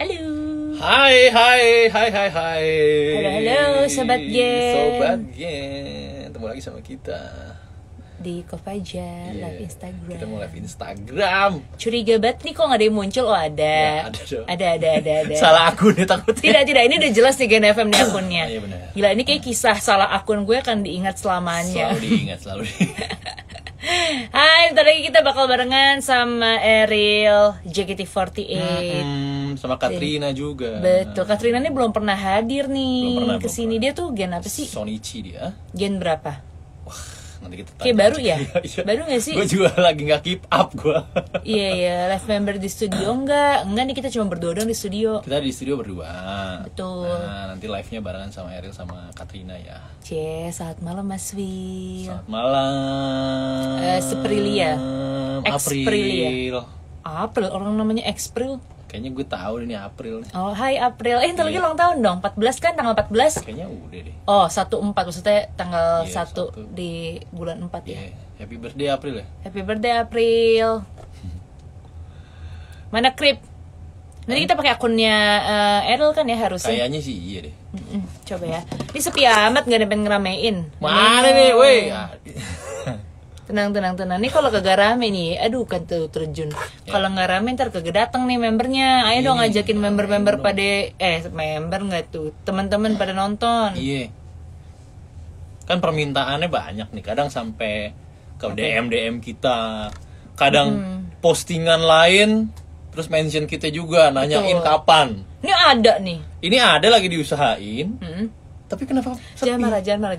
Halo. Hai. Halo, Sobat Gen. Sobat Gen. Ketemu lagi sama kita Di Kopaja, live Instagram. Kita mau live Instagram. Curiga banget nih kok gak ada yang muncul. Oh ada. Ya, ada dong. Ada. Salah akun nih takutnya. Tidak, ini udah jelas nih Gen FM nih akunnya. Iya benar. Gila, ini kayak kisah salah akun gue akan diingat selamanya. Selalu diingat. Hai, bentar lagi kita bakal barengan sama Ariel, JKT48. Sama Katrina juga. Betul, Katrina ini belum pernah hadir nih Belum pernah. kesini. Dia tuh gen apa sih? Sonichi dia. Gen berapa? Nanti kita tanya. Kayak baru ya? Iya. Baru gak sih? Gue juga lagi gak keep up gue. Iya, live member di studio enggak nih, kita cuma berdua doang di studio. Kita di studio berdua. Betul. Nah, nanti live-nya barengan sama Ariel sama Katrina ya. Selamat malam Mas Wil. Selamat malam. Seprilia. April. April, orang namanya April. Kayaknya gue tahu ini April nih. Oh, hai April. Ntar lagi ulang tahun dong. 14 kan, tanggal 14. Kayaknya udah deh. Oh, 14 maksudnya tanggal Iya, 1 1. di bulan 4 ya. Yeah. Happy birthday April ya. Happy birthday April. Mana Krip? Nanti kita pakai akunnya Errol kan ya harusnya. Kayaknya sih iya deh. Coba ya. Ini sepi amat, gak ada yang pengen ngeramein. Mana nih, weh? Tenang. Nih kalau kagak rame nih, aduh kan tuh terjun. Kalau nggak rame ntar kagak datang nih membernya. Ayo dong ngajakin member pada member nggak tuh, teman-teman pada nonton. Iya. Kan permintaannya banyak nih. Kadang sampai ke DM kita. Kadang postingan lain terus mention kita juga, nanyain kapan. Ini ada nih. Ini ada lagi diusahain. Tapi kenapa sepi? Jangan marah.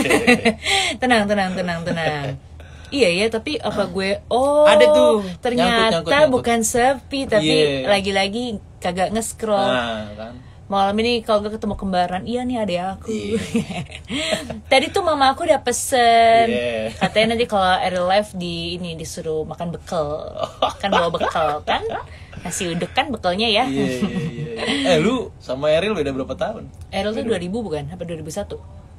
Tenang. Iya, tapi apa gue ada tuh. Ternyata nyangkut. bukan sepi, tapi lagi-lagi kagak nge-scroll. Nah, kan. Malam ini kalau gak ketemu kembaran, iya nih adek aku. Iya. Tadi tuh mama aku udah pesen. Iya. Katanya nanti kalau Ariel live disuruh makan bekal. Kan bawa bekal kan? Nasi uduk kan bekalnya ya. Iya. Lu sama Ariel beda berapa tahun? Ariel tuh 2000 bukan? Apa 2001?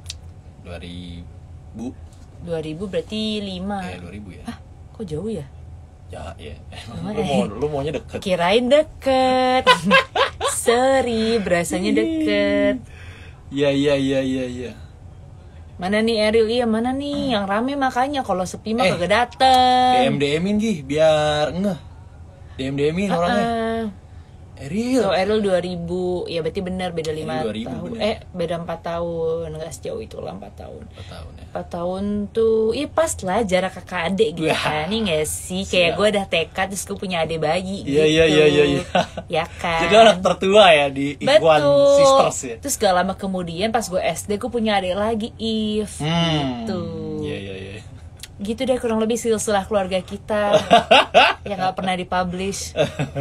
2000. 2000 berarti 5. 2000 ya. Hah, kok jauh ya? Ya. Lu maunya deket. Kirain deket. Sorry, berasanya deket. Iya. Mana nih Ariel? Iya, mana nih yang rame makanya. Kalau sepi mah kagak dateng. DM-in Gih, biar enggak. DM-in orangnya. Ariel. So, Ariel 2000. Ya berarti benar beda 5 tahun. Bener. Beda 4 tahun. Enggak sejauh itu lah 4 tahun. 4 tahun ya. 4 tahun tuh, iya pas lah jarak kakak adik gitu kan. Ini gak sih? Kayak gue udah TK terus gue punya adik bayi gitu. Iya. Ya kan? Jadi anak tertua ya di Ikhwan Sisters ya. Terus gak lama kemudian pas gue SD gue punya adik lagi, If. Gitu. Iya. Gitu deh kurang lebih silsilah keluarga kita yang gak pernah dipublish.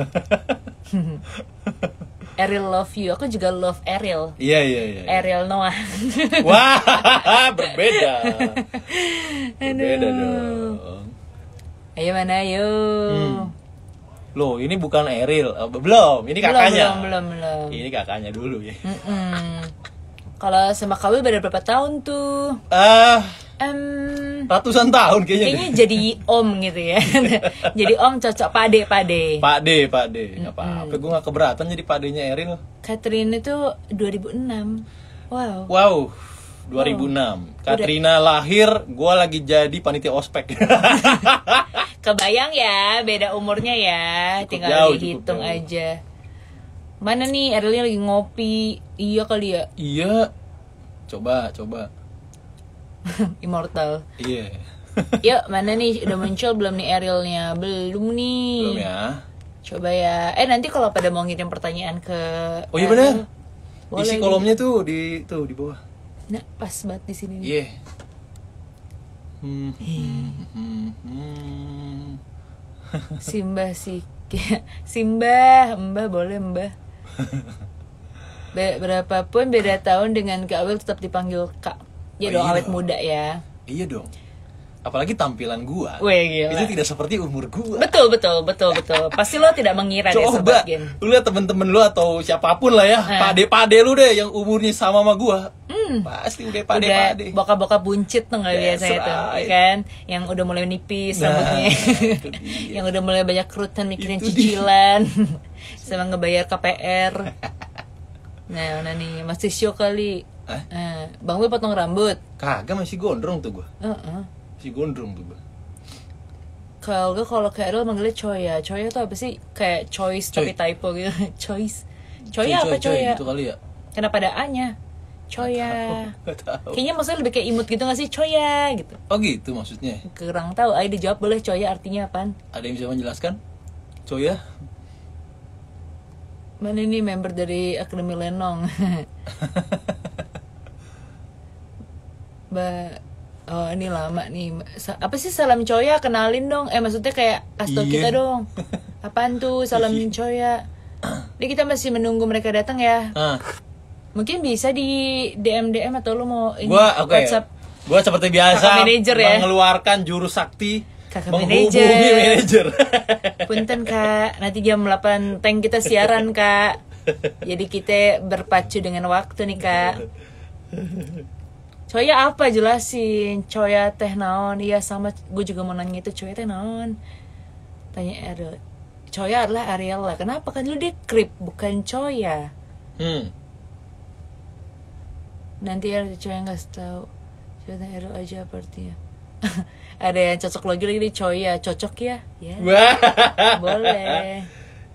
Ariel love you, aku juga love Ariel. Iya. Ariel Noah. Wah, berbeda dong. Ayo mana ayo. Loh, ini bukan Ariel. Belum, ini kakaknya. Belum. Ini kakaknya dulu ya. Kalau sama Kawil beda berapa tahun tuh? Ratusan tahun kayaknya. Jadi om gitu ya. Jadi om cocok pade. Pak D. Enggak apa-apa. Gue enggak keberatan jadi padenya Ariel. Catherine itu 2006. Wow. 2006. Katrina lahir, gue lagi jadi panitia ospek. Kebayang ya, beda umurnya ya. Tinggal dihitung aja. Mana nih Arielnya lagi ngopi. Iya kali ya. Iya. Coba. Immortal. Iya. Yuk, mana nih udah muncul belum nih Arielnya? Belum nih. Belum ya. Coba ya. Nanti kalau pada mau ngirim pertanyaan ke Oh iya benar. Isi kolomnya tuh di bawah. Nah, pas banget di sini nih. Iya. Simba, Mbah boleh Mbah. Berapapun beda tahun dengan Kak Awil tetap dipanggil Kak. Ya dong, awet muda ya. Iya dong. apalagi tampilan gua. Weh, gila. Itu tidak seperti umur gua. Betul. Pasti lo tidak mengira deh Coba Sobat Gen. lu lihat temen-temen lu atau siapapun lah ya, pade-pade lu deh yang umurnya sama gua. Pasti udah pade-pade. Udah boka-boka buncit tuh nggak That's biasa itu, right. kan? Yang udah mulai nipis rambutnya, itu dia. yang udah mulai banyak kerutan mikirin Itu cicilan, sama ngebayar KPR. Nah, mana nih masih show kali. Bang Will potong rambut. Kagak, masih gondrong tuh gua. Masih gondrong tuh gua. Kalau kayak Errol manggilnya Choya. Choya tuh apa sih? Kayak choice tapi typo gitu. Choice. Choya apa Choya? Gitu kali ya. Kenapa ada A-nya? Choya. Gak tahu. Kayaknya maksudnya lebih kayak imut gitu gak sih? Choya gitu. Oh gitu maksudnya. Kurang tahu. Ayo dijawab boleh Choya artinya apaan? Ada yang bisa menjelaskan? Coya? Mana nih member dari Akademi Lenong? Oh ini lama nih. Apa sih salam Choya? Kenalin dong. Maksudnya kayak kasih tau kita dong. Apaan tuh salam Choya? Ini kita masih menunggu mereka datang ya. Mungkin bisa di DM atau lu mau ini WhatsApp. Gua seperti biasa Kakak manajer ya? mengeluarkan jurus sakti Kakak menghubungi manajer. manajer. Punten Kak, nanti jam 8 tank kita siaran Kak. Jadi kita berpacu dengan waktu nih Kak. Choya apa jelasin? Choya teh naon? Iya sama, gue juga mau nanya itu Choya teh naon? Tanya Ariel. Choya adalah Ariella. Kenapa kan lu dia Krip bukan Choya? Nanti ada Choya nggak tahu. Choya teh Ariel aja apa artinya? Ada yang cocok lagi di Choya, cocok ya? Ya. Boleh.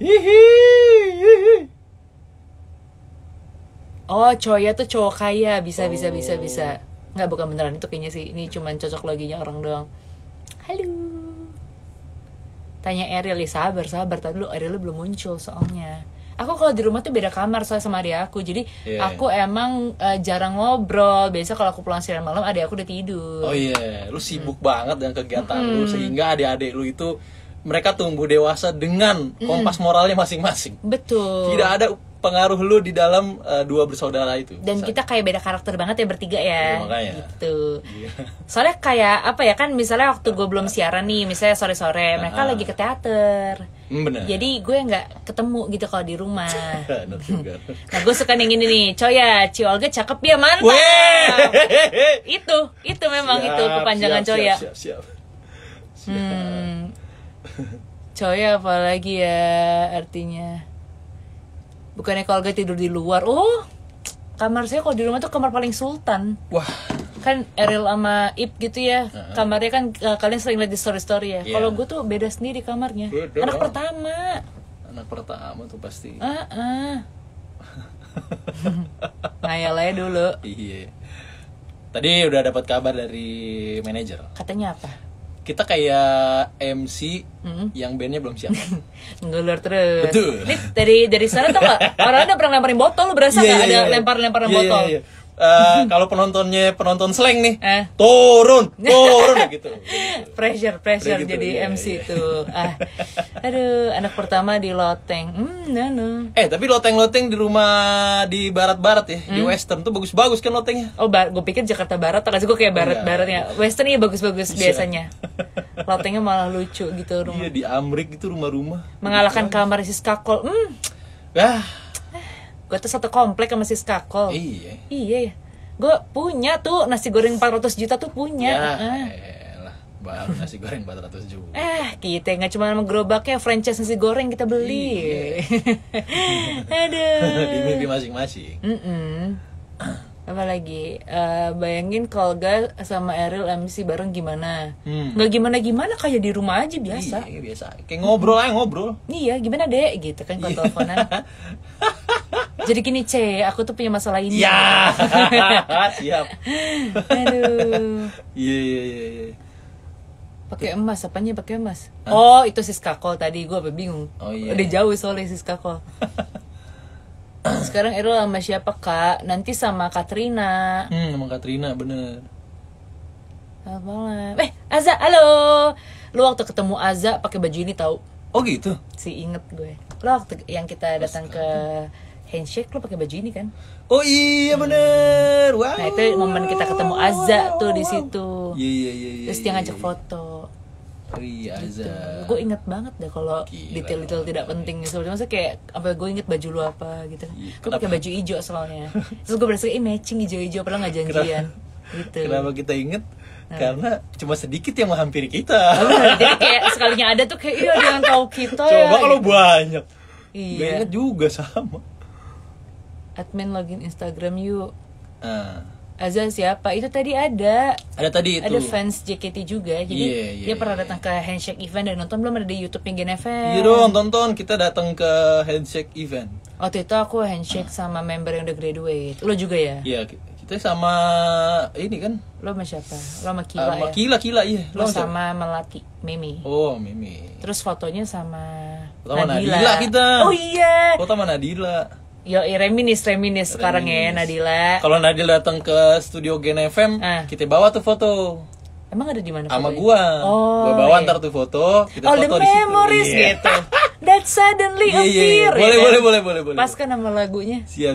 Oh, Choya tuh cowok kaya, bisa. Nggak, bukan beneran itu kayaknya sih. Ini cuman cocok loginya orang doang. Halo. Tanya Ariel, sabar. Tadi dulu Ariel belum muncul soalnya. Aku kalau di rumah tuh beda kamar sama adik aku. Jadi aku emang jarang ngobrol. Biasa kalau aku pulang siaran malam adik aku udah tidur. Oh iya, lu sibuk banget dengan kegiatan lu sehingga adik-adik lu itu mereka tumbuh dewasa dengan kompas moralnya masing-masing. Betul. Tidak ada pengaruh lu di dalam dua bersaudara itu. Dan kita kayak beda karakter banget ya bertiga ya. Makanya. Gitu. Soalnya kayak apa ya kan, misalnya waktu gue belum siaran nih, misalnya sore-sore mereka lagi ke teater. Bener. Jadi gue nggak ketemu gitu kalau di rumah. Bener juga. Nah gue suka yang ini nih, Choya, Ci Olga cakep ya, mantap. Itu memang itu kepanjangan Choya. Siap. Choya apalagi ya artinya? Bukannya kalau Olga tidur di luar? Oh, kamar saya kalau di rumah tuh kamar paling sultan. Wah. Kan Ariel sama Ip gitu ya. Kamarnya kan kalian sering lihat di story-story ya. Kalau gue tuh beda sendiri kamarnya. Beda. Anak pertama. Anak pertama tuh pasti. Ngayal aja dulu. Iya. Tadi udah dapat kabar dari manajer. Katanya apa? Kita kayak MC yang bandnya belum siap. Ngelur terus. Betul. Ini dari sana tuh nggak? Orang ada pernah lemparin botol, lu berasa nggak ada lempar-lemparan botol? Iya. Kalau penonton slang nih, turun gitu. Pressure Gitu, jadi iya, MC iya. tuh. Aduh, anak pertama di loteng. No. Tapi loteng-loteng di rumah di barat-barat ya, di western tuh bagus-bagus kan lotengnya. Oh, gue pikir Jakarta Barat, tak gue kayak barat-barat ya. Western ya bagus-bagus biasanya. Lotengnya malah lucu gitu rumah. Iya, di Amrik itu rumah-rumah. Mengalahkan kamar Siska Kol. Gue tuh satu komplek sama Siska Kol. Iya ya. Gue punya tuh nasi goreng 400 juta tuh punya. Elah, baru nasi goreng 400 juta. Kita nggak cuma sama gerobaknya, franchise nasi goreng kita beli. Aduh. Di mimpi masing-masing. Apalagi bayangin kalau Olga sama Ariel MC bareng gimana? Nggak gimana kayak di rumah aja biasa. Iya, biasa. Kayak ngobrol. Iya, gimana deh gitu kan kalau teleponan. Jadi gini aku tuh punya masalah ini. Ya, siap. Aduh. Iya. Pakai emas, apanya pakai emas? Oh, itu Siska Kol tadi, gue bingung. Oh, iya. Udah jauh soalnya Siska Kol. Sekarang Errol sama siapa Kak? Nanti sama Katrina. Sama Katrina, bener. Selamat malam. Aza, halo. Lu waktu ketemu Aza pakai baju ini tahu? Oh gitu? Si inget gue. Lu waktu yang kita datang ke handshake lo pakai baju ini kan. Oh iya bener. Wow. Nah itu momen kita ketemu Azza tuh di situ. Iya. Terus dia ngajak foto. Oh iya Azza. Gue inget banget deh kalau Gila. detail-detail tidak penting. Sebenarnya maksudnya kayak apa gue inget baju lu apa gitu. Iya, Gue pakai baju hijau soalnya. Terus gue berasa matching hijau-hijau padahal nggak janjian. Gitu. Kenapa kita inget? Karena cuma sedikit yang menghampiri kita. Jadi kayak sekalinya ada tuh kayak iya ada yang tahu kita ya. Coba kalau banyak. Iya. Gak inget juga sama. Admin login Instagram yuk. Ah. Azza siapa? Itu tadi ada. Ada tadi itu. Ada fans JKT juga. Jadi Iya, dia pernah iya. datang ke handshake event dan nonton belum ada di YouTube-nya Gen FM. Iya dong, tonton kita datang ke handshake event. Waktu itu aku handshake sama member yang udah graduate. Lo juga ya? Iya, kita sama ini kan. Lo sama siapa? Lo sama Kila Sama ya? Kila iya. Lo Lo sama Melati, Mimi. Oh, Mimi. Terus fotonya sama Foto sama Nadila kita. Oh iya. Foto sama Nadila. Yo, reminis sekarang ya Nadila. Kalau Nadila datang ke studio Gen FM, kita bawa tuh foto. Emang ada di mana? Sama fotonya? gua. Oh, Gua bawa iya. ntar tuh foto, kita All the foto di situ. memories Iya. gitu. That suddenly Iya, iya, appear. iya. ya Boleh, kan? boleh. Pas kan nama lagunya. Siap.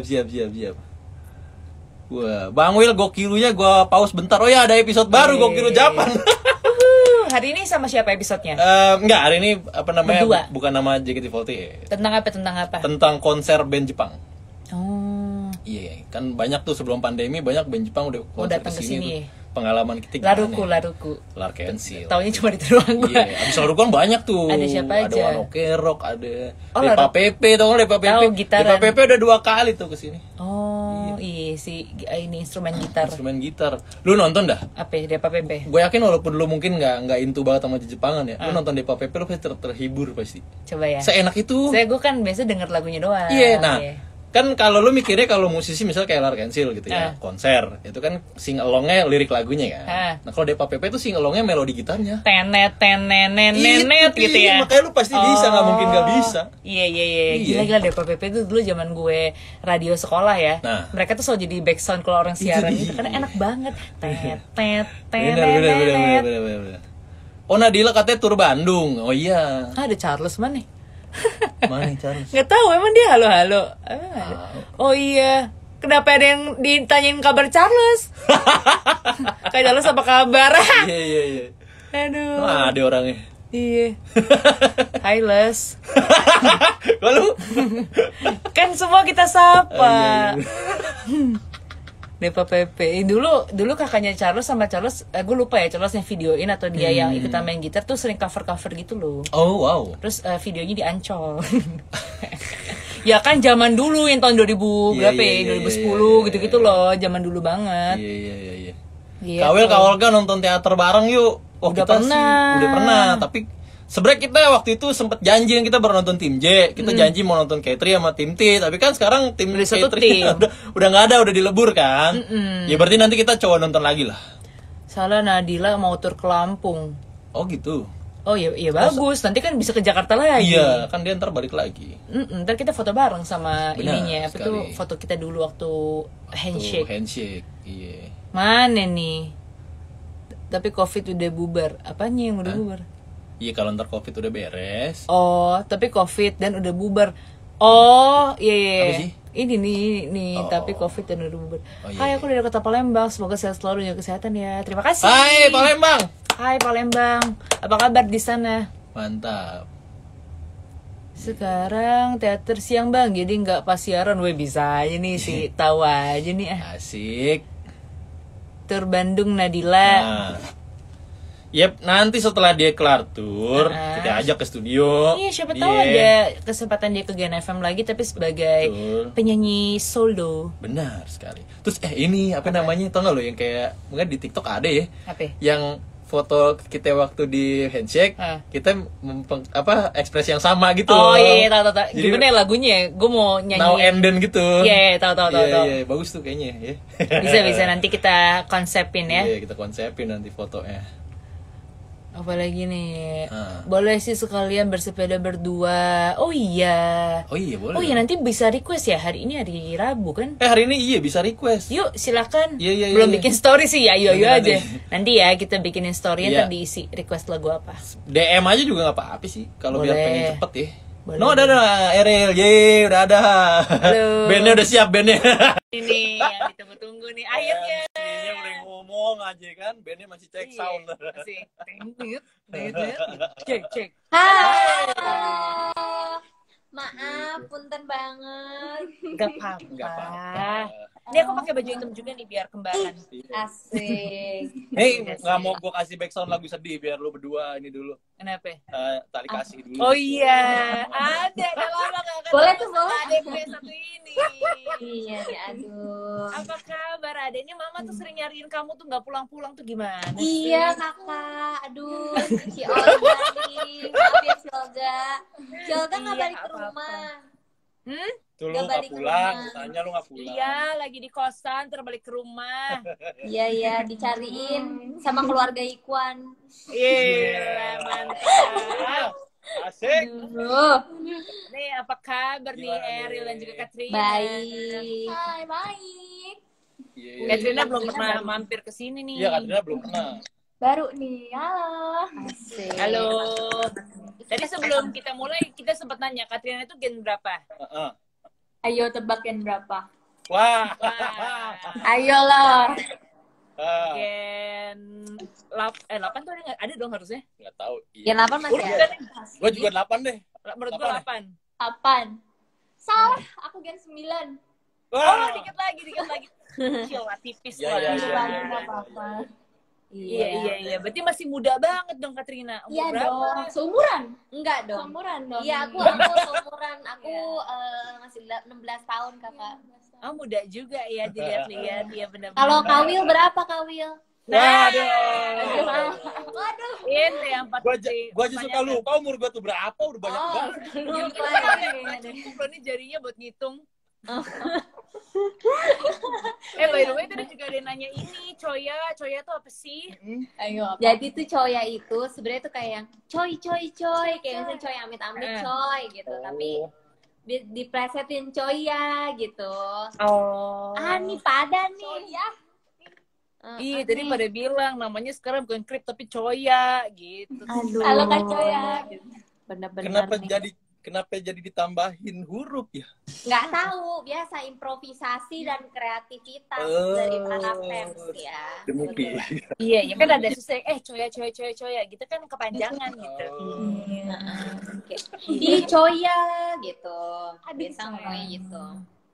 Wah, Bang Wil Gokilunya gua pause bentar. Oh ya, ada episode baru Gokilu Japan. Hari ini sama siapa episodenya? Enggak, hari ini apa namanya? Berdua. Bukan nama JKT48. Tentang apa? Tentang konser band Jepang. Oh. Iya, kan banyak tuh sebelum pandemi banyak band Jepang udah konser datang kesini ke sini. tuh. Pengalaman kita gimana? Laruku. Lar Cancel. Taunya cuma di ruang gua. Iya, abis Laruku kan banyak tuh. Ada siapa Ada aja? One Ok Rock, ada Oh, Depa Laruku. PP, tau nggak Depa PP? Tahu, gitaran. Depa PP udah 2 kali tuh kesini. Oh, iya si ini instrumen gitar. Instrumen gitar. Lu nonton dah? Apa ya? Depa PP. Gue yakin walaupun lu mungkin nggak into banget sama Jepangan ya, lu nonton Depa PP lu pasti terhibur pasti. Coba ya. Seenak itu. Gue kan biasa denger lagunya doang. Iya, nah kan kalau lu mikirnya kalau musisi misalnya kayak Lar Cancel gitu ya, konser itu kan sing alongnya lirik lagunya kan. Nah kalau Depa PP itu sing alongnya melodi gitarnya. Tenet gitu ya. Makanya lu pasti bisa, nggak mungkin nggak bisa. Iya. Gila Depa PP itu dulu zaman gue radio sekolah ya. Nah. Mereka tuh selalu jadi background kalau orang siaran Itu gitu karena enak banget. Tenet. Bener. Oh Nadila katanya tur Bandung. Oh iya. Ada Charles mana? Mana Charles? Nggak tahu emang dia halo. Oh iya. Kenapa ada yang ditanyain kabar Charles? Kayak Charles apa kabar? Iya. Aduh. Ada orangnya. Iya. Hai Les. Lalu Kan semua kita sapa. Iya. Depa PP. Dulu kakaknya Charles sama Charles, gue lupa ya Charlesnya videoin atau dia yang ikutan main gitar tuh sering cover gitu loh. Oh wow. Terus videonya di Ancol. Ya kan zaman dulu yang tahun 2000 berapa ya? 2010 gitu-gitu loh, zaman dulu banget. Iya. Gitu. Kawel kan nonton teater bareng yuk. Oh, Udah kita pernah. udah pernah, tapi sebenarnya kita waktu itu sempet janji kita baru nonton tim J, kita janji mau nonton K3 sama tim T, tapi kan sekarang tim Udah satu K3 tim. udah nggak ada, udah dilebur kan. Ya berarti nanti kita coba nonton lagi lah. Salah Nadila mau tur ke Lampung. Oh gitu. Oh iya bagus, nanti kan bisa ke Jakarta lagi. Iya, kan dia ntar balik lagi. Ntar kita foto bareng sama Benar ininya. Apa tuh sekali. foto kita dulu waktu handshake. Handshake, iya. Mana nih? Tapi COVID udah bubar. Apanya yang udah bubar? Iya kalau ntar COVID udah beres. Oh, tapi COVID dan udah bubar. Oh, iya. Apa sih? Ini nih, tapi COVID dan udah bubar. Oh, iya, Hai, iya. aku dari Kota Palembang. Semoga sehat selalu dan kesehatan ya. Terima kasih. Hai Palembang. Hai Palembang. Apa kabar di sana? Mantap. Sekarang teater siang bang, jadi nggak pas siaran. Weh bisa aja nih sih, tahu aja nih. Asik. Tur Bandung Nadila. Nah. Yep, nanti setelah dia kelar tour, kita ajak ke studio. Iya, siapa tahu ada kesempatan dia ke Gen FM lagi, tapi sebagai Betul. penyanyi solo. Benar sekali. Terus ini apa namanya? Tau gak lo yang kayak mungkin di TikTok ada ya? Apa? Yang foto kita waktu di handshake, kita ekspresi yang sama gitu. Oh iya, tahu. Jadi, Gimana ya lagunya ya? Gue mau nyanyi. Now and then gitu. Iya, tahu. Iya, bagus tuh kayaknya ya. Bisa nanti kita konsepin ya. Iya, kita konsepin nanti fotonya. Apalagi nih, boleh sih sekalian bersepeda berdua. Oh iya. Oh iya boleh. Oh iya, nanti bisa request ya, hari ini hari Rabu kan? Hari ini iya bisa request. Yuk silakan. Iya. Belum bikin story sih ya, ayo Nanti. aja. Nanti ya kita bikinin story Iya. ntar diisi request lagu apa. DM aja juga nggak apa-apa sih kalau biar Boleh. pengen cepet ya. No, ada Eril, ye, udah ada. Halo. Bandnya udah siap, bandnya. Ini yang ditunggu-tunggu nih akhirnya. Ini boleh ngomong aja kan, bandnya masih cek sound. Masih cek. Halo. Maaf, punten banget. Gak Enggak apa-apa. apa-apa. Ini aku pakai baju hitam juga nih biar kembaran. Asik. Hei, nggak mau gue kasih background lagu sedih biar lu berdua ini dulu. Kenapa? Tali kasih dulu. Oh iya, ada lama gak ketemu. Boleh tuh, boleh. Ada gue satu ini. Iya nih, aduh. Apa kabar adanya? Mama tuh sering nyariin kamu tuh nggak pulang-pulang tuh gimana sih? Iya kakak, aduh si Olga nih, maaf ya si Olga. Si Olga nggak Iya, balik ke apa-apa. rumah. Tuh lu Nggak nggak balik ke pulang, rumah. tanya lu nggak pulang. Iya, lagi di kosan, terbalik ke rumah. Iya dicariin sama keluarga Ikwan. Iya, mantap. Asik. Aduh, Nih, apa kabar nih Gimana Eril nih? dan juga Katrina? baik. Hai, baik. Iya, Katrina belum Katrina pernah baru. mampir ke sini nih. Iya, Katrina belum pernah. Baru nih, halo. Asik. Halo. Tadi sebelum kita mulai, kita sempat nanya Katrina itu gen berapa? Heeh. Ayo tebakin berapa? Wah. Wah, Ayolah. gen 8 tuh ada nggak? Ada dong harusnya. Nggak tahu. Yang 8 masih Udah ada. nih. Gue juga 8 deh. Menurut gue 8. Apaan? Salah, aku gen 9. Oh, dikit lagi. Kecil lah, tipis Iya, lah. iya, Iya, iya. nggak apa-apa. Iya. Berarti masih muda banget dong Katrina. Umur Iya berapa? dong. Seumuran? Enggak dong. Seumuran dong. Iya, aku seumuran. Aku masih 16 tahun kakak. Oh, muda juga ya dilihat-lihat. Iya benar-benar. Kalau Kawil berapa Kawil? Waduh. Waduh. Ini yang 4 Gua aja suka lupa umur gua tuh berapa, udah banyak banget. Lupa Cukup loh nih jarinya buat ngitung. By the way tadi juga ada yang nanya ini, Coya tuh apa sih? Ayo, apa? Jadi tuh Coya itu sebenarnya tuh kayak yang coy kayak misalnya coy amit-amit coy gitu. Tapi diplesetin Coya gitu. Oh. Nih pada nih. Iya, tadi pada bilang namanya sekarang bukan Krip tapi Coya gitu. Aduh. Halo Kak Coya. Bener-bener nih. Kenapa jadi ditambahin huruf ya? Nggak tahu, biasa improvisasi dan kreativitas dari para fans ya. Demikian. Iya, ya kan ada susah. Coya gitu kan kepanjangan gitu. Ih Coya gitu. Biasa ngomongnya gitu.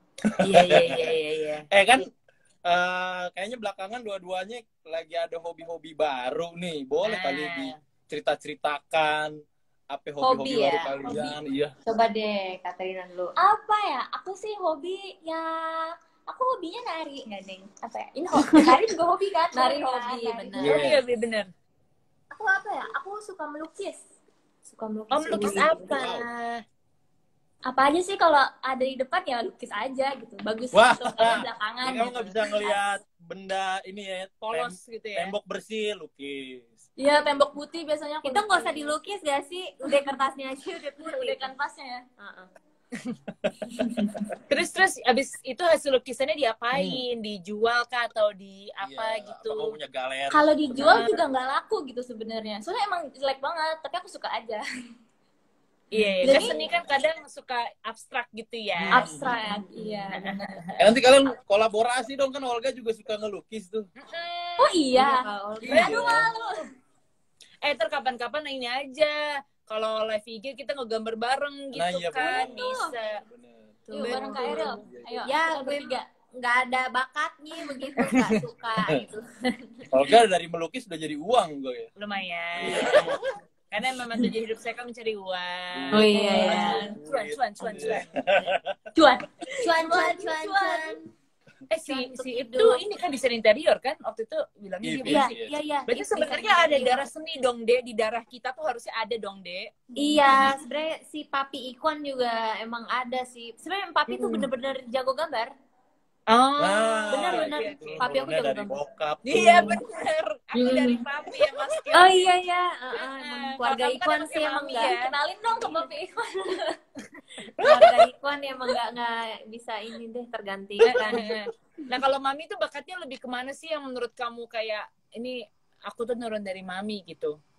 Iya. Kan kayaknya belakangan dua-duanya lagi ada hobi-hobi baru nih. Boleh kali dicerita-ceritakan apa hobi-hobi Hobi baru ya? kalian. Iya. Coba deh Katerina dulu. Apa ya? Aku sih hobi ya. Aku hobinya nari, nggak deng? Apa ya? Ini hobi. Nari juga hobi kan? Nari Coya, hobi, nari. bener. Iya. Iya, bener. Aku apa ya? Aku suka melukis. Suka melukis. Oh, melukis apa? Apa aja sih kalau ada di depan ya lukis aja gitu. Bagus Wah. gitu. Kalau belakangan Kamu gitu. nggak bisa ngelihat benda ini ya, Polos gitu ya. tembok bersih, lukis. Iya, tembok putih biasanya aku Itu nggak usah lukis. dilukis gak sih? Udah kertasnya aja udah putih. Udah kanvasnya ya. Terus abis itu hasil lukisannya diapain? Dijual kah atau di apa Iya, gitu? Kamu punya galeri. Kalau dijual juga nggak laku gitu sebenarnya. Soalnya emang jelek banget, tapi aku suka aja. Iya, kan Jadi- seni kan kadang suka abstrak gitu ya. Abstrak, iya. benar. Nanti kalian kolaborasi dong, kan Olga juga suka ngelukis tuh. Oh iya. Iya. Aduh malu. Ntar kapan-kapan ini aja. Kalau live IG kita ngegambar bareng gitu Nah, iya, kan, boleh. bisa. Bener. Yuk bareng Kak Eril. Ayo. Ya, kita gue bertiga. nggak ada bakatnya begitu, nggak suka gitu. Olga dari melukis udah jadi uang gue ya. Lumayan. Karena memang tujuan hidup saya kan mencari uang. Oh, iya, iya. Cuan. Cuan. Cuan. Si itu ini kan desain interior kan? Waktu itu bilangnya dia Iya, bersih. Iya. Berarti sebenarnya ada darah seni dong, Dek. Di darah kita tuh harusnya ada dong, Dek. Iya, sebenarnya si Papi Ikwan juga emang ada sih. Sebenarnya Papi tuh bener-bener jago gambar. Oh, benar. itu Papi aku turunnya jago dari gambar. bokap. Iya bener. Aku dari papi ya Mas Kil. Oh iya ya, emang keluarga Kalau kamu kan Ikwan anaknya sih emang Mami nggak. ya. Kenalin dong ke Bapak Ikwan. Keluarga Ikwan emang nggak bisa ini deh tergantikan. Nah kalau mami tuh bakatnya lebih kemana sih yang menurut kamu kayak ini aku tuh nurun dari mami gitu?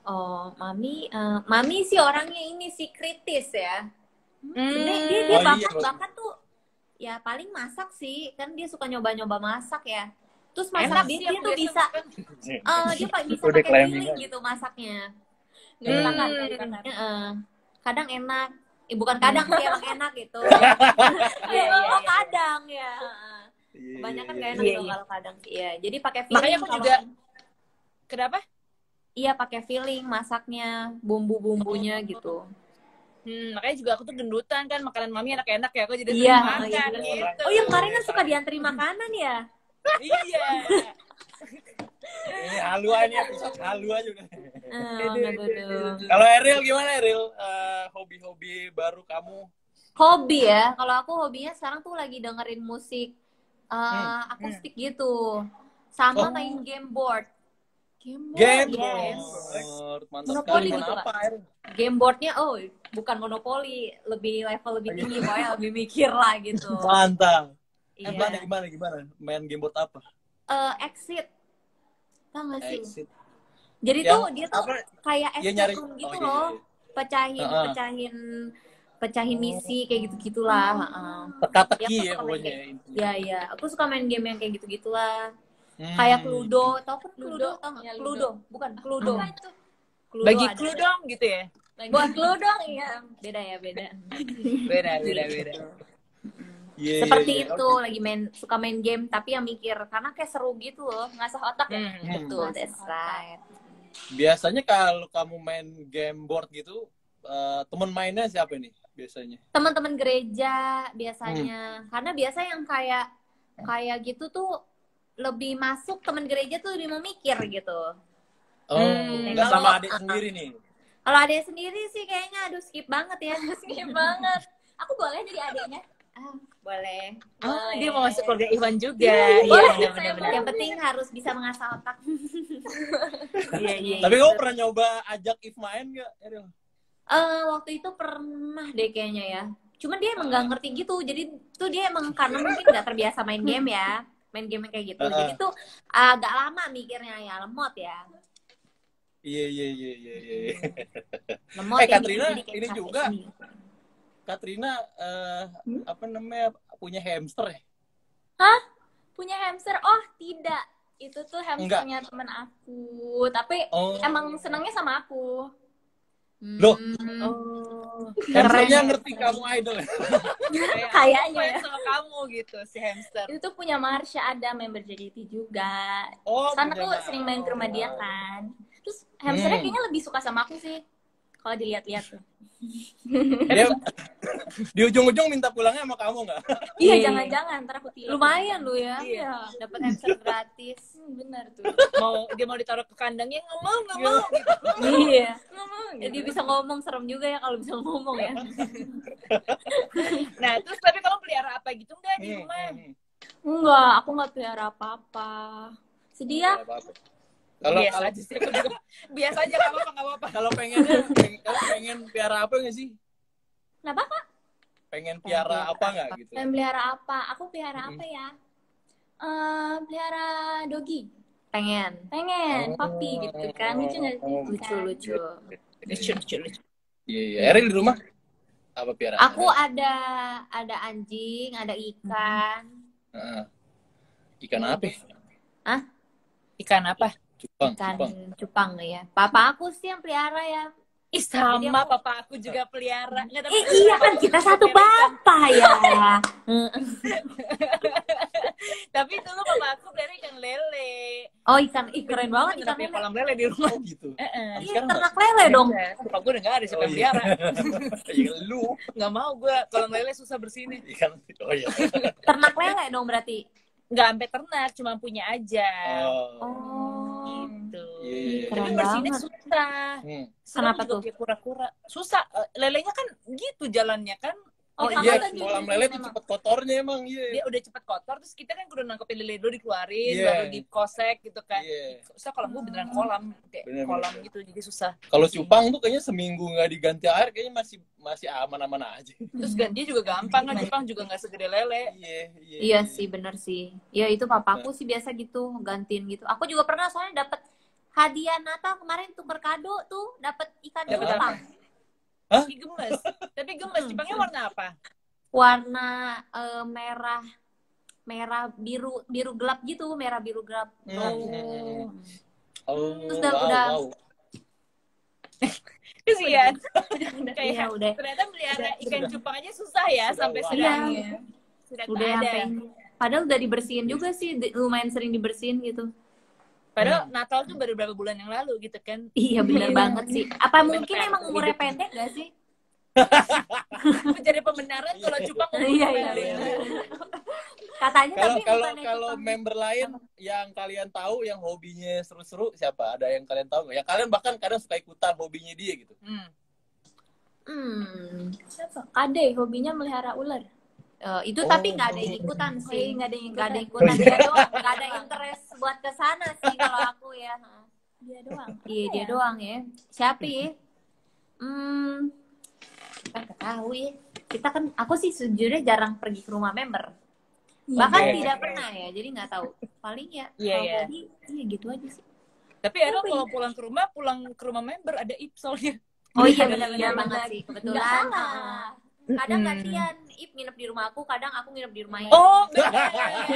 Oh, mami sih orangnya ini sih kritis ya. Sebenarnya dia Oh, iya, bakat tuh ya paling masak sih, kan dia suka nyoba-nyoba masak ya. Terus Enak masak sih dia aku tuh biasa bisa makan. dia bisa Udah pakai claiming feeling aja. gitu masaknya. Nggak dibakar, nggak dibakar. Kadang enak, bukan kadang sih emang enak gitu. Iya, iya, Oh iya. kadang ya. Iya, Kebanyakan iya, gak iya. enak Iya, tuh iya. kalau kadang sih ya. Jadi pakai feeling. Makanya aku kalau- juga kenapa? Iya pakai feeling masaknya, bumbu-bumbunya gitu. Makanya juga aku tuh gendutan kan, makanan mami enak-enak ya, aku jadi Iya, sering makan iya. gitu. Oh iya kemarin kan suka diantri makanan ya. Iya. Ini halu aja nih episode, halu aja udah. Aduh. Kalau Eril gimana Eril? Hobi-hobi baru kamu? Hobi ya, kalau aku hobinya sekarang tuh lagi dengerin musik akustik gitu. Sama Oh. main game board. Game Yes. board. Mantap Monopoli sekali. gitu, Main apa Eril? Game boardnya, bukan monopoli, lebih level lebih tinggi, pokoknya lebih mikir lah gitu. Mantap. Iya. Gimana? Main game board apa? Exit, tau gak sih? Exit. Jadi Yang tuh dia tuh apa? kayak Dia escape nyari- room gitu oh, iya, loh, iya. pecahin misi kayak gitu-gitulah. Teka-teki Ya, ya aku suka main pokoknya. Iya, aku suka main game yang kayak gitu-gitulah. Hmm. Kayak Cluedo, tau kan Cluedo? Ludo. Tau nggak? Ya, Cluedo, Ludo. bukan Cluedo. Apa itu? Cluedo Bagi ada. clue dong gitu ya. Buat Cluedo iya. Beda ya, beda. Beda. Iya, Seperti iya, iya. itu, lagi suka main game tapi yang mikir karena kayak seru gitu loh, ngasah otak ya. Betul, Ngasah that's otak. right. Biasanya kalau kamu main game board gitu, temen mainnya siapa nih biasanya? Teman-teman gereja biasanya. Karena biasa yang kayak gitu tuh lebih masuk, teman gereja tuh lebih memikir gitu. Oh, nggak Kalau- sama adik sendiri nih. Kalau ada sendiri sih kayaknya aduh skip banget ya. Skip banget. Aku boleh jadi adiknya? Boleh. Oh, dia mau masuk keluarga Iwan juga. Boleh, benar-benar. Yang penting harus bisa mengasah otak. Iya. Tapi kamu pernah nyoba ajak If main nggak, Eril? Waktu itu pernah deh kayaknya ya. Cuman dia emang nggak ngerti gitu. Jadi tuh dia emang karena mungkin nggak terbiasa main game ya. Main game yang kayak gitu. Jadi tuh agak lama mikirnya ya, lemot ya. Iya. Lemot ya, Katrina jadi kayak ini capek juga. sendiri. Katrina apa namanya punya hamster ya? Punya hamster? Oh, tidak. Itu tuh hamsternya temen aku. Tapi Oh. emang senangnya sama aku. Loh, Oh. hamsternya ngerti kamu idol ya? Kayaknya Main ya. sama kamu gitu si hamster. Itu tuh punya Marsha, ada member JDT juga. Oh, Karena punya tuh Marsha. sering main ke rumah dia kan. Terus hamsternya kayaknya lebih suka sama aku sih. Kalau dilihat-lihat tuh. Dia di ujung-ujung minta pulangnya sama kamu nggak? Iya, Iya. jangan-jangan ntar aku tidur. Lumayan lu ya. Iya. Dapat hamster gratis. Bener tuh. Dia mau ditaruh ke kandangnya nggak mau gitu. Iya. Ngomong Dia bisa ngomong, serem juga ya kalau bisa ngomong ya. Nah, terus tapi kamu pelihara apa gitu nggak di rumah? Enggak, aku nggak pelihara apa-apa. Sedih ya? Kalau Biasa aja sih. Aku juga. Biasa aja nggak apa-apa. kalau pengen piara apa nggak sih? Kenapa kak? Pengen piara apa nggak gitu? Pengen pelihara apa? Aku pelihara apa ya? Pelihara dogi. Pengen. Pengen, Oh. puppy gitu kan. Lucu nggak sih? Lucu-lucu. Lucu. Iya. Eril di rumah apa piara? Aku ada anjing, ada ikan. Heeh. Ikan apa? Ya? Ikan apa? Cupang. Ikan cupang ya. Papa aku sih yang pelihara ya. Ih, sama papa aku juga pelihara. Nggak, tapi Iya kan kita satu bapak ya. Tapi dulu papa aku pelihara ikan lele. Oh ikan, keren banget Kita ikan punya lele. kolam lele di rumah. Oh gitu. Heeh. Iya Sekarang ternak lele dong. Bapak gue udah nggak ada siapa Oh, yang iya. pelihara. Iya lu. Nggak mau gue kolam lele susah bersihin. Ikan. Oh iya. Ternak lele dong berarti. Nggak sampai ternak, cuma punya aja. Oh. Gitu. Iya. Keren Tapi bersihinnya banget. susah. Kenapa Kenapa tuh? tuh? Kura-kura. Susah. Lelenya kan gitu jalannya kan. Oh Kamu Iya, lagi kolam di lele sini tuh emang. cepet kotornya emang. Iya. Dia udah cepet kotor, terus kita kan kudu nangkepin lele dulu dikeluarin, Iya. baru dikosek gitu kan. Iya. Susah kolam gue beneran kolam, kayak Bener, kolam bener. gitu, jadi susah. Kalau cupang tuh kayaknya seminggu nggak diganti air kayaknya masih aman-aman aja. Terus ganti juga gampang kan, cupang juga nggak segede lele. Iya sih bener sih. Ya itu papaku sih biasa gitu gantiin gitu. Aku juga pernah soalnya dapet hadiah Natal kemarin tuker kado tuh dapat ikan Dapet cupang. Ih, gemes. Tapi gemes. Cupangnya warna apa? Warna merah biru gelap gitu, merah biru gelap. Terus udah Kesian. Iya, Kayak udah. ternyata melihara ikan cupang aja susah ya sampai sedang sudah Udah ada. sampai padahal udah dibersihin juga sih, lumayan sering dibersihin gitu. Padahal Natal tuh baru beberapa bulan yang lalu gitu kan. Iya bener banget sih. Apa mungkin emang umurnya pendek gak sih? Mencari pembenaran kalau cupang Iya. Katanya tapi Kalau member lain yang kalian tahu yang hobinya seru-seru siapa? Ada yang kalian tahu nggak? Ya kalian bahkan kadang suka ikutan hobinya dia gitu. Siapa? Ade hobinya melihara ular. Itu tapi nggak ada yang ikutan sih. Nggak ada yang Nggak ada ikutan. ikutan dia doang. Nggak ada interest buat kesana sih kalau aku ya. Dia doang. Iya dia doang ya. Siapa ya? Nggak tahu ya. Kita kan, aku sih sejujurnya jarang pergi ke rumah member. Bahkan tidak pernah ya, jadi nggak tahu. Paling ya, Iya. iya gitu aja sih. Tapi Errol kalau pulang ke rumah member ada ipsolnya. Oh iya benar-benar banget sih, Nggak kebetulan. salah. Kadang gantian, Ip nginep di rumah aku, kadang aku nginep di rumah Ip. Oh, benar.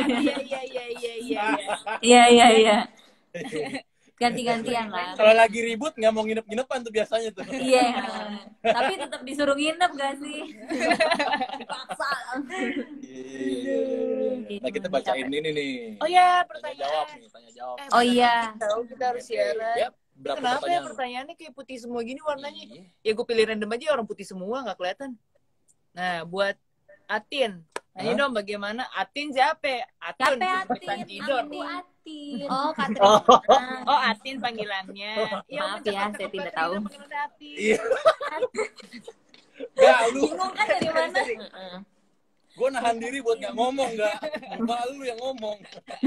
Iya. Iya. Ganti-gantian lah. Kalau lagi ribut nggak mau nginep-nginepan tuh biasanya tuh. Iya. Tapi tetap disuruh nginep gak sih? Dipaksa. Iya. Nah, kita bacain ini nih. Oh ya, Tanya jawab. Oh iya. Tahu kita harus siaran. Ya, berapa Kenapa ya pertanyaan? pertanyaannya kayak putih semua gini warnanya? Iya. Ya gue pilih random aja orang putih semua nggak kelihatan. Nah, buat Atin. Nanya dong bagaimana Atin siapa? Atun. Siapa Atin? Tanjidor. Aku Atin. Oh, Katrin. Oh, Atin panggilannya. Maaf ya, saya tidak tahu. Iya. Gak, lu. Bingung kan dari mana? Gue nahan diri buat nggak ngomong, nggak. Malu yang ngomong.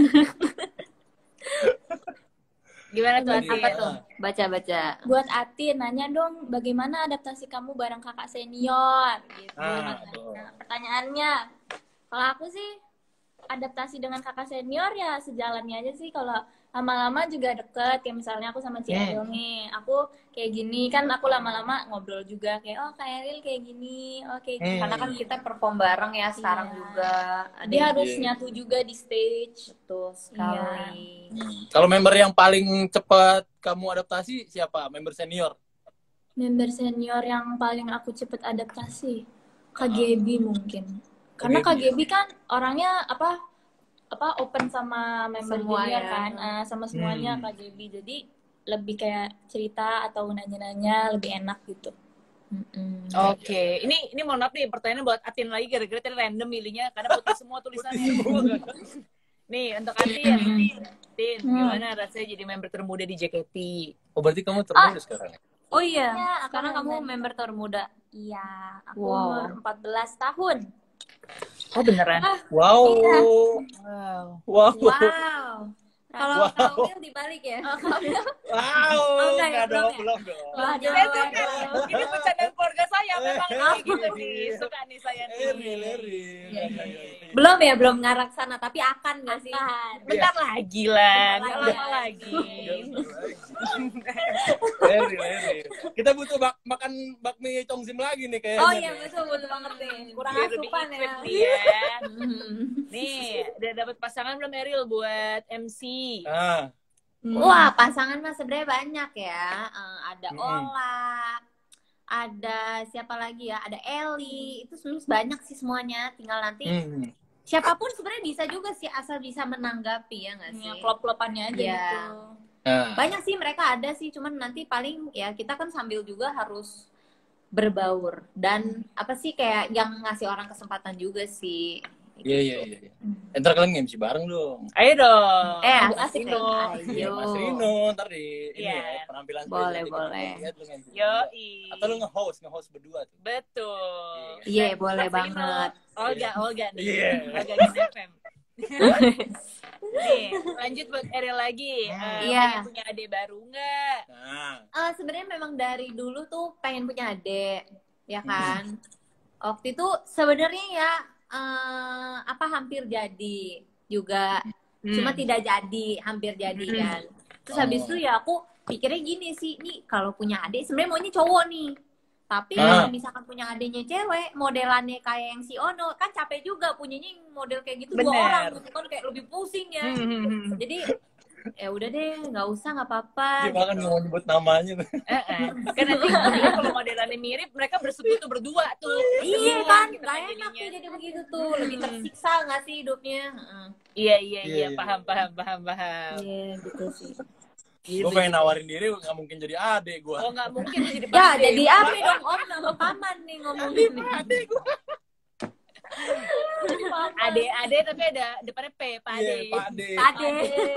Gimana tuh Atin? Apa tuh? Baca-baca. Buat Atin, nanya dong bagaimana adaptasi kamu bareng kakak senior gitu. Tuh. Nah, pertanyaannya, kalau aku sih adaptasi dengan kakak senior ya sejalannya aja sih. Kalau lama-lama juga deket, kayak misalnya aku sama Ci Eril nih, aku kayak gini kan aku lama-lama ngobrol juga kayak oh Kak Eril kayak gini, oh kayak gini. Karena kan kita perform bareng ya sekarang juga. Dia harus nyatu juga di stage. Betul sekali. Kalau member yang paling cepat kamu adaptasi siapa? Member senior? Member senior yang paling aku cepet adaptasi Kak Gaby mungkin. Karena Kak Gaby kan orangnya apa open sama member Semua junior ya. kan, sama semuanya Kak Gaby. Jadi lebih kayak cerita atau nanya-nanya lebih enak gitu. Oke, ini mohon maaf nih pertanyaan buat Atin lagi gara-gara tadi random milihnya karena putih semua tulisannya. Nih untuk Atin, gimana rasanya jadi member termuda di JKT? Oh, berarti kamu termuda sekarang? Oh iya, Ya, aku sekarang kamu member. member termuda. Iya, aku Wow. umur 14 tahun. Oh beneran? Wow. Wow. Wow. Kalau Kamil dibalik ya. Wow. enggak ya, Nggak dong, belum belum dong. Waduh. Saya suka. Ini bercandaan keluarga saya memang kayak gitu nih. Suka nih saya nih. Eri. Belum ngarah ke sana, tapi akan nggak sih? Bentar lagi lah, nggak lama lagi. Eri. Kita butuh makan bakmi congsim lagi nih kayaknya. Oh iya betul banget nih. Kurang Biar lebih asupan ya. ikut nih ya. Nih, udah dapat pasangan belum Eril buat MC? Wah, pasangan mah sebenarnya banyak ya. Ada Ola, ada siapa lagi ya? Ada Eli. Itu sebenarnya banyak sih semuanya. Tinggal nanti siapapun sebenarnya bisa juga sih asal bisa menanggapi ya nggak sih? Klop-klopannya aja Iya. gitu. Banyak sih mereka ada sih, cuman nanti paling ya kita kan sambil juga harus berbaur dan apa sih kayak yang ngasih orang kesempatan juga sih. Iya. Ntar kalian MC bareng dong. Ayo dong. Asik dong. Iya, Mas Ayo. Rino ntar di ini Iya. ya, penampilan Boleh, spesial. boleh. Lihat lu MC. Yoi. Atau lu nge-host berdua tuh. Betul. Iya, boleh Mas Rino, banget. Olga nih. Iya. Olga di FM. Nih, lanjut buat Eril lagi. Iya. Punya adik baru nggak? Nah, Sebenarnya memang dari dulu tuh pengen punya adik, ya kan? Waktu itu sebenarnya ya hampir jadi juga, cuma tidak jadi, hampir jadi kan. Terus habis itu ya aku pikirnya gini sih, nih kalau punya adik sebenarnya maunya cowok nih. Tapi kalau misalkan punya adiknya cewek, modelannya kayak yang si Ono, kan capek juga punyanya yang model kayak gitu 2 orang gitu kan, kayak lebih pusing ya. Jadi ya udah deh, nggak usah, nggak apa-apa. Dia bahkan nggak mau nyebut namanya. Kan nanti kalau modelannya mirip, mereka bersekutu berdua tuh. Iya kan, nggak enak tuh jadi begitu tuh, lebih tersiksa nggak sih hidupnya? Iya, paham. Iya gitu sih. Gue pengen nawarin diri, nggak mungkin jadi adek gue. Oh nggak mungkin tuh jadi Ya jadi apa dong Om, nama paman nih ngomongin nih. Adek gue. Ade tapi ada depannya P, Pak Ade. Iya, Pak Ade. Ade.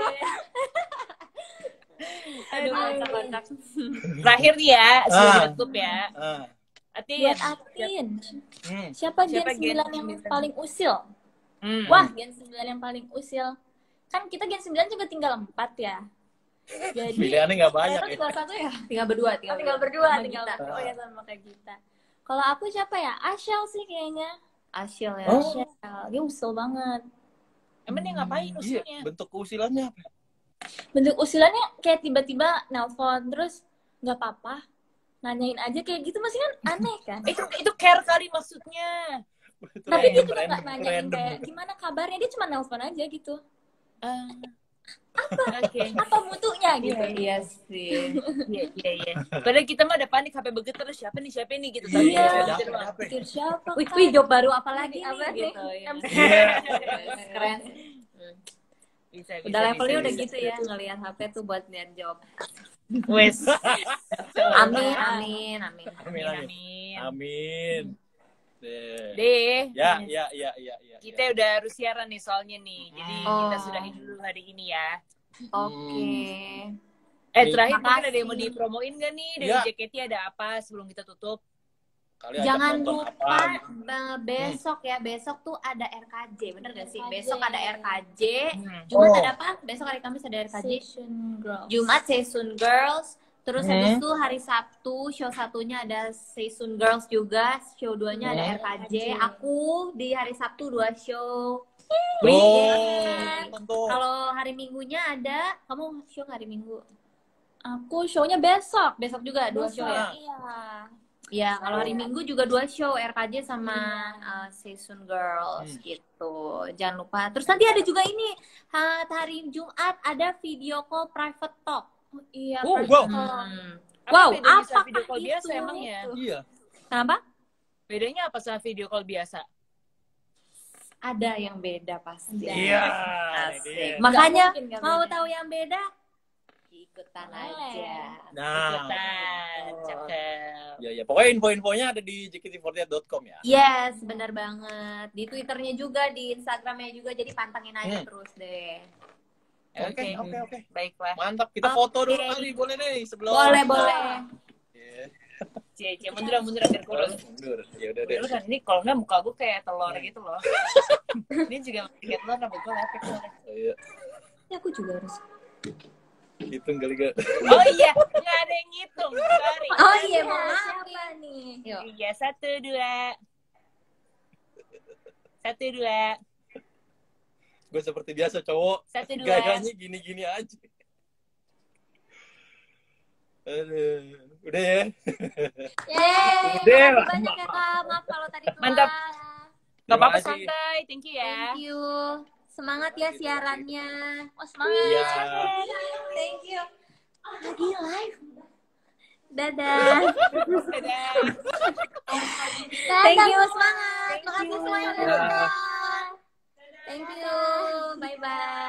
Aduh, mantap. Terakhir nih ya, sebelum tutup ya. Atin. Buat Atin. Siapa Gen 9 yang paling usil? Wah, Gen 9 yang paling usil. Kan kita Gen 9 juga tinggal 4 ya. Jadi Pilihannya nggak banyak ya. tinggal 1 ya? Tinggal berdua, Tinggal berdua, Sama tinggal kita. Oh ya sama kayak kita. Kalau aku siapa ya? Asyal sih kayaknya. Asyil ya. Asyal. Dia usil banget. Emang dia ngapain Iya, usulnya? bentuk keusilannya apa? Bentuk usilannya kayak tiba-tiba nelpon terus nggak apa-apa. Nanyain aja kayak gitu masih kan aneh kan? Itu care kali maksudnya. Tapi dia juga Random, nggak nanyain random. kayak gimana kabarnya, dia cuma nelpon aja gitu. Oke. Apa mutunya gitu? Iya sih. Iya. Padahal kita mah ada panik HP begitu terus siapa nih gitu. Iya. Ada apa? Pikir siapa? Wih, job baru apa lagi Apa nih? nih? Gitu, ya. Iya. Keren. Bisa, Udah levelnya udah gitu ya, ngelihat HP tuh buat lihat job. Wes. Amin. Amin. Deh. Ya. Kita udah harus siaran nih soalnya nih. Jadi kita sudahi dulu hari ini ya. Oke. Terakhir mungkin ada yang mau Makasih. dipromoin gak nih dari Ya. JKT, ada apa sebelum kita tutup? Kali ajak Jangan nonton lupa apa? besok ya, besok tuh ada RKJ, bener gak sih? RKJ. Besok ada RKJ. Jumat ada apa? Besok hari Kamis ada RKJ. Session Girls. Jumat Seisun Girls. Terus habis itu hari Sabtu show satunya ada Seisun Girls juga, show 2-nya ada RKJ. Aku di hari Sabtu 2 show. Tentu. Kalau hari Minggunya ada, kamu show hari Minggu? Aku show-nya besok. Besok juga 2 show ya? Iya. Ya, kalau hari Minggu juga 2 show, RKJ sama Seisun Girls gitu. Jangan lupa. Terus nanti ada juga ini, hari Jumat ada video call private talk. Oh, iya. Oh, personal. wow. Wow, bedanya sama apakah video call biasa itu? emang ya? Iya. Kenapa? Bedanya apa sama video call biasa? Ada yang beda pasti. Iya. Asik. Ini dia. Makanya Nggak mungkin nggak mau beda. tahu yang beda? Ikutan Boleh. aja. Nah, Ikutan, cakep. ya pokoknya info-infonya ada di jkt48.com ya. Yes, benar banget. Di Twitternya juga, di Instagramnya juga. Jadi pantengin aja terus deh. Oke. Baiklah. Mantap, kita foto dulu kali, boleh deh sebelum. Boleh. Iya. Cie, mundur biar kurus. Mundur. Ya udah deh. Lu kan ini kalau nggak muka gue kayak telur gitu loh. Ini juga kayak telur, rambut gue lepek soalnya. Iya. Ya, aku juga harus. Hitung kali gak? Oh iya, nggak ada yang ngitung. Sorry. Oh iya, mau Siapa nih? Yuk. Iya, 1, 2. 1, 2. Gue seperti biasa cowok. 1, 2. Gayanya gini-gini aja. Aduh. Udah ya. Yeay, Udah. makasih banyak ya Kak. Maaf kalau tadi telat. Mantap. Gak apa-apa, Terima kasih. santai. Thank you ya. Thank you. Semangat ya siarannya. Oh, semangat. Iya. Thank you. Lagi live. Dadah. Dadah. Thank you, semangat. Makasih semuanya udah Dadah. nonton. Thank you. Bye-bye.